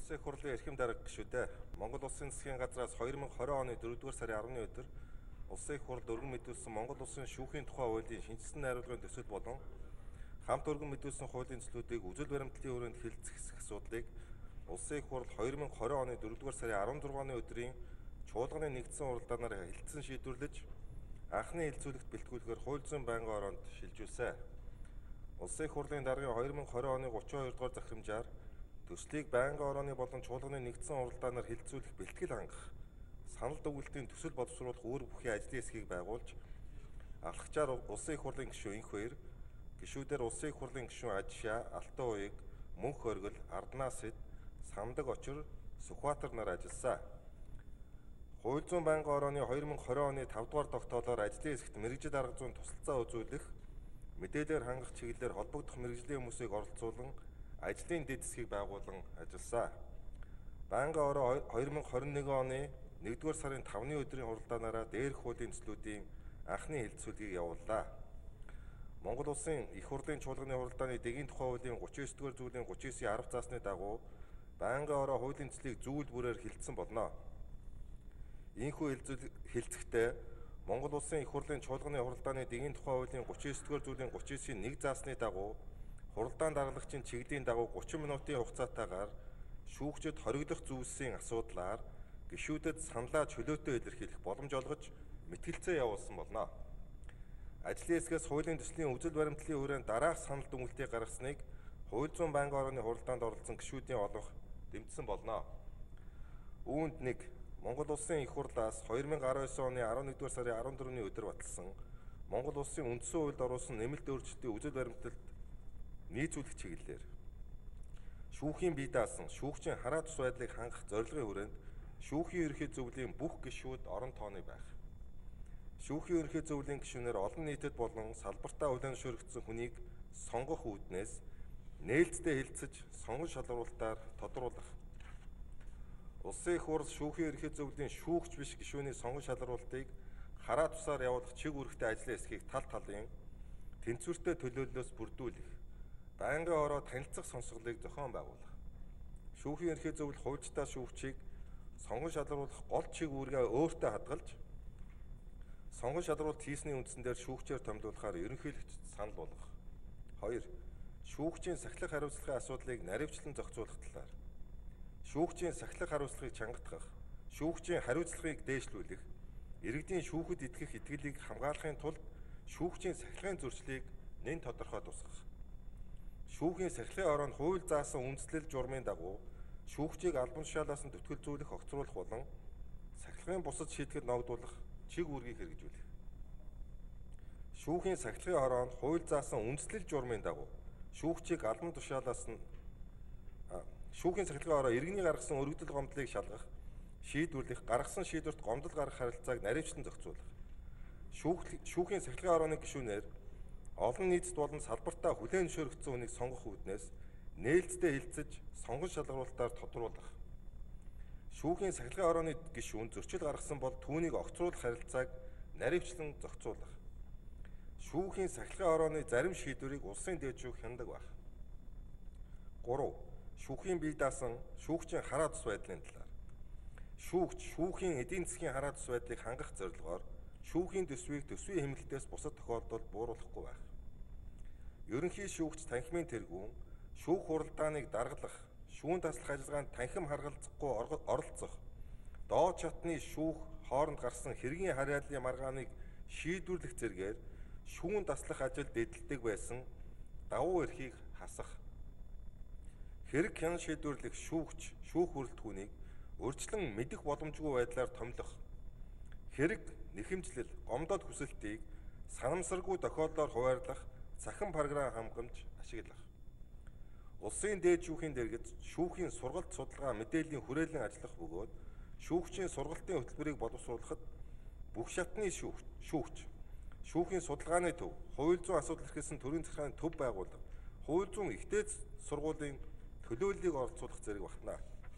Улсын их хурлын эрхэм дарга гишүүдээ Монгол Улсын засгийн газраас 2020 оны 4-р сарын 10-ны өдөр Улсын их хурлд өргөн мэдүүлсэн Монгол Улсын шүүхийн тухай хуулийн шинэчилсэн найруулгын төсөл болон хамт өргөн мэдүүлсэн хуулийн төслүүдийг үзэл баримтлалын хүрээнд хэлэлцэх асуудлыг Улсын их хурл 2020 оны 4-р сарын 16-ны өдрийн чуулганы нэгдсэн уралдаанаар хэлэлцэн шийдвэрлэж анхны хэлэлцүүлэгт бэлтгүүлэхээр хууль зүйн байнгын ороонд шилжүүлсэн. Улсын их хурлын даргын 2020 оны 32 дугаар захирамжаар төслийг байнгын орооны болон чуулганы нэгдсэн уралдаанаар хэлэлцүүлэх бэлтгэл хангах, санал дүгнэлтийн төсөл боловсруулах үүрэг бүхий ажлын хэсгийг байгуулж, алхагчаар Улсын их хурлын гишүүн Энхбаяр, гишүүдээр Улсын их хурлын гишүүн Ажшаа, Алтан ууяг, Мөнх Оргил, Арднасэд, Самдаг Очир, Сүхбаатар нар ажилласан. Хууль зүйн байнгын орооны 2020 оны 5 дугаар тогтоолоор ажлын хэсэгт мэргэжил арга зүйн тусалцаа үзүүлэх, мэдээлэлээр хангах чиглэлээр холбогдох мэргэжлийн хүмүүсийг оролцуулан ажлын дэд засгийг байгуулан ажилласан. Байнгын ороо 2021 оны 1-р сарын 5-ны өдрийн хуралдаанаараа дээрх хуулийн төслүүдийн анхны хэлэлцүүлгийг явууллаа. Монгол Улсын их хурлын чуулганы хуралдааны дэгийн тухай хуулийн 39-р зүйлийн 39-ийн 10 заасны дагуу байнгын ороо хуулийн төслийг зүйл бүрээр хэлэлцсэн болно. Ийхүү хэлэлцэхдээ Монгол Улсын их хурлын чуулганы хуралдааны дэгийн тухай хуулийн 39-р зүйлийн 39-ийн 1 заасны дагуу хуралдаан даргалагчийн чиглэлийн дагуу 30 минутын хугацаатаагаар шүүгчид хориглох зүйлсийн асуудлаар гишүүдэд саналаа чөлөөтэй илэрхийлэх боломж олгож мэтгэлцээ явуулсан болно. Ажлын хэсгээс хуулийн төслийн үзэл баримтлалын хүрээнд дараах санал дүгнэлтийг гаргасныг хууль зүйн байнгын орооны хуралдаанд оролцсон гишүүдийн олонх дэмжсэн болно. Үүнд 1. Монгол Улсын их хурлаас 2019 оны 11-р сарын 14-ний өдөр баталсан Монгол Улсын үндсэн хуульд оруулсан нэмэлт өөрчлөлтийн үзэл баримталд нийцүүлэх чиглэлээр шүүхийн бие даасан шүүгчийн хараа тус байдлыг хангах зорилгын хүрээнд шүүхийн ерөнхий зөвлөлийн бүх гишүүд орон тооны байх. Шүүхийн ерөнхий зөвлөлийн гишүүнээр олон нийтэд болон салбартаа хүлээн зөвшөөрөгдсөн хүнийг сонгох үүднээс нээлттэй хэлэлцэж сонгон шалгаруулалтаар тодруулах. Улсын их хурл шүүхийн ерөнхий зөвлөлийн шүүгч биш гишүүний сонгон шалгаруулалтыг хараа тусаар явуулах чиг үүрэгтэй ажлын хэсгийг тал талын тэнцвэртэй төлөөллөөс бүрдүүлэх. Байнгын ороо танилцах сонсголыг зохион байгуулах. Шүүхийн ерөнхий зөвлөл хуульчдаа шүүгчийг сонгон шалгаруулах гол чиг үүргээ өөртөө хадгалж, сонгон шалгаруулалт хийсний үндсэн дээр шүүгчээр томилуулахаар ерөнхийлөгчд санал болгох. 2. Шүүгчийн сахилах хариуцлагын асуудлыг наривчлан зохицуулах талаар. Шүүгчийн сахилах хариуцлагыг чангатгах, шүүгчийн хариуцлагыг дээшлүүлэх, иргэдийн шүүхэд итгэх итгэлийг хамгаалахын тулд шүүгчийн сахилгын зөрчлийг нэн тодорхой тусгах. Шүүхийн сахилгын ороонд хууль заасан үндэслэл журмын дагуу шүүгчийг албан тушаалаас нь төтгөлзүүлэх, огцруулах болон сахилгын бусад шийтгэл ногдуулах чиг үүргийг хэрэгжүүлэх. Шүүхийн сахилгын ороонд хууль заасан үндэслэл журмын дагуу шүүгчийг албан тушаалаас нь шүүхийн сахилгын ороо иргэний гаргасан өргөдөл гомдлыг шалгах, шийдвэрлэх, гаргасан шийдвэрт гомдол гаргах харилцааг наривчлан зохицуулах. Шүүхийн сахилгын орооны гишүүнээр олон нийтэд болон салбартаа хүлээн зөвшөөрөгдсөн хүнийг сонгох үүднээс нээлттэй хэлэлцэж сонгон шалгаруулалтаар тодруулах. Шүүхийн сахилгын орооны гишүүн зөрчил гаргасан бол түүнийг огцруулах харилцааг наривчлан зохицуулах. Шүүхийн сахилгын орооны зарим шийдвэрийг улсын дээдшүүг хяндаг байх. 3. Шүүхийн бие даасан шүүгчийн хараа тус байдлын талаар. Шүүгч шүүхийн эдийн засгийн хараа тус байдлыг хангах зорилгоор шүүхийн төсвийг төсвийн хэмнэлтээс бусад тохиолдолд бууруулахгүй байх. Ерөнхий шүүгч танхимын тэргүүн шүүх хуралдааныг даргалах, шүүн таслах ажиллагаанд танхим харгалзахгүй оролцох, доод чатны шүүх хооронд гарсан хэргийн харьяаллын маргааныг шийдвэрлэх зэргээр шүүн таслах ажилд эдэлдэг байсан давуу эрхийг хасах. Хэрэг хян шийдвэрлэх шүүгч шүүх бүрэлдэхүүнийг урьдчилан мэдэх боломжгүй байдлаар томилох. Хэрэг, нэхэмжлэл, гомдол хүсэлтийг санамсаргүй тохиолдолд хуваарлах цахим програм хангамж ашиглах. Улсын дээд шүүхийн дэргэд шүүхийн сургалт судалгаа мэдээллийн хүрээлэн ажиллах бөгөөд шүүгчийн сургалтын хөтөлбөрийг боловсруулахад бүх шатны шүүгч, шүүхийн судалгааны төв, хууль зүйн асуудал эрхэлсэн төрийн захиргааны төв байгуулах, хууль зүйн ихтэй сургуулийн төлөөллийг оролцуулах зэрэг багтана.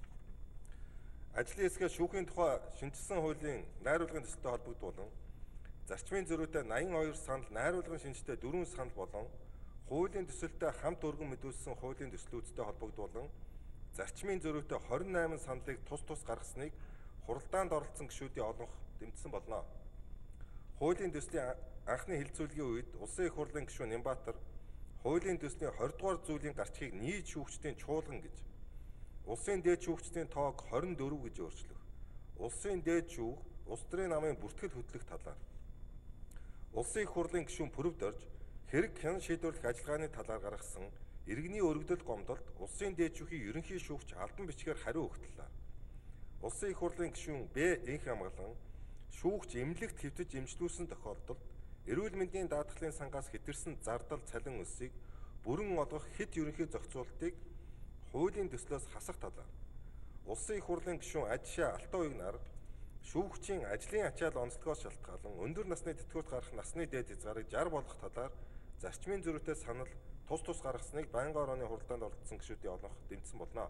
Ажлын хэсгээ шүүхийн тухай шинэчилсэн хуулийн найруулгын төсөлтэй холбогдуулан зарчмын зөрүүтэй 82 санал, найруулгын шинжтэй 4 санал болон хуулийн төсөлтэй хамт өргөн мэдүүлсэн хуулийн төслүүдтэй холбогдуулан зарчмын зөрүүтэй 28 саналыг тус гаргасныг хуралдаанд оролцсон гишүүдийн олонх дэмжсэн болно. Хуулийн төслийн анхны хэлэлцүүлгийн үед Улсын их хурлын гишүүн Нямбатар хуулийн төслийн 20 дугаар зүйлийн гарчгийг нийт шүүгчдийн чуулган гэж, улсын дээд шүүгчдийн тоог 24 гэж өөрчлөх, улсын дээд шүүг улс төрийн намын бүртгэл хөтлөх талаар, Улсын их хурлын гишүүн Пүрэвд орж хэрэг хян шийдвэрлэх ажиллагааны талаар гаргасан иргэний өргөдөл гомдолд улсын дээд шүүхийн ерөнхий шүүгч албан бичгээр хариу өгөх талаар, Улсын их хурлын гишүүн Б.Энхбаяр шүүгч эмнэлэгт хэвтэж эмчлүүлсэн тохиолдолд эрүүл мэндийн даатгалын сангаас хэтэрсэн зардал цалин өссийг бүрэн олгох хэд ерөнхий зохицуултыг хуулийн төслөөс хасах талаар, Улсын их хурлын гишүүн Ажишаа Алтан уяг нар шүүгчийн ажлын ачаал онцлогоос шалтгаалan өндөр насны тэтгэврт гарах насны дээд хязгаарыг 60 болгох талаар зарчмын зөрүүтэй санал тус гаргасныг байнгын орооны хуралдаанд оролцсон гишүүдийн олонх дэмжсэн болно.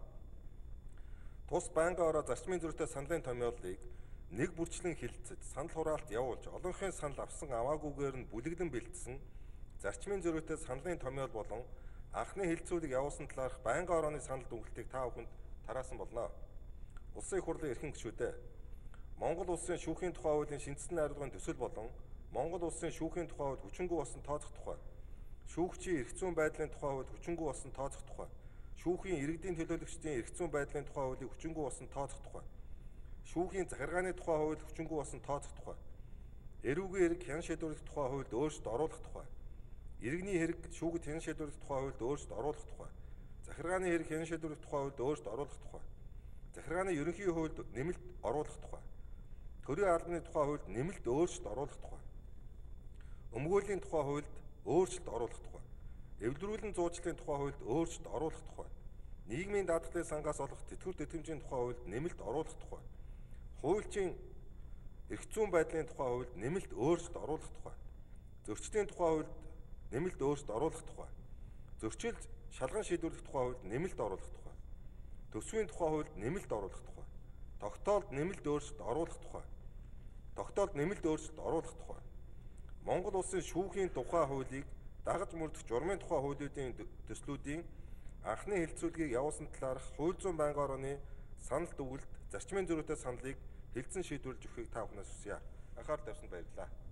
Тус байнгын ороо зарчмын зөрүүтэй саналын томьёолыг нэг бүрчлэн хилцэж санал хураалт явуулж олонхын санал авсан аваагүйгээр нь бүлэглэн бэлдсэн зарчмын зөрүүтэй саналын томьёол болон анхны хэлэлцүүлэг явуулсан талаарх байнгын орооны санал дүгнэлтийг та бүхэнд тараасан болно. Улсын их хурлын эрхэм гишүүдээ Монгол Улсын шүүхийн тухай хуулийн шинэчилсэн найруулгын төсөл болон Монгол Улсын шүүхийн тухай хууль хүчингүй болсон тооцох тухай, шүүгчийн эрх зүйн байдлын тухай хууль хүчингүй болсон тооцох тухай, шүүхийн иргэдийн төлөөлөгчдийн эрх зүйн байдлын тухай хуулийг хүчингүй болсон тооцох тухай, шүүхийн захиргааны тухай хууль хүчингүй болсон тооцох тухай, эрүүгийн хэрэг хян шийдвэрлэх тухай хуульд өөрчлөлт оруулах тухай, иргэний хэрэг шүүгд хян шийдвэрлэх тухай хуульд өөрчлөлт оруулах тухай, захиргааны хэрэг хян шийдвэрлэх тухай хуульд өөрчлөлт оруулах тухай, захиргааны ерөнхий хуульд нэмэлт оруулах тухай, төрийн албаны тухай хуульд нэмэлт өөрчлөлт оруулах тухай, өмгөөлийн тухай хуульд өөрчлөлт оруулах тухай, эвлэрүүлэн зуучлалын тухай хуульд өөрчлөлт оруулах тухай, нийгмийн даатгалын сангаас олох тэтгэвэр тэтгэмжийн тухай хуульд нэмэлт оруулах тухай, хуульчийн эрх зүйн байдлын тухай хуульд нэмэлт өөрчлөлт оруулах тухай, зөрчлийн тухай хуульд нэмэлт өөрчлөлт оруулах тухай, зөрчил шалган шийдвэрлэх тухай хуульд нэмэлт оруулах тухай, төсвийн тухай хуульд нэмэлт оруулах тухай, тогтоолд нэмэлт өөрчлөлт оруулах тухай, тогтоолд нэмэлт өөрчлөлт оруулах тухай, Монгол Улсын шүүхийн тухай хуулийг дагаж мөрдөх журмын тухай хуулиудын төслүүдийн анхны хэлэлцүүлгийг явуулсан талаарх хууль зүйн байнгын орооны санал дүгнэлт зарчмын зөрүүтэй саналыг хэлцэн шийдвэрлэж өгөхийг та бүхнээс хүсье. Анхаарал тавьсанд баярлалаа.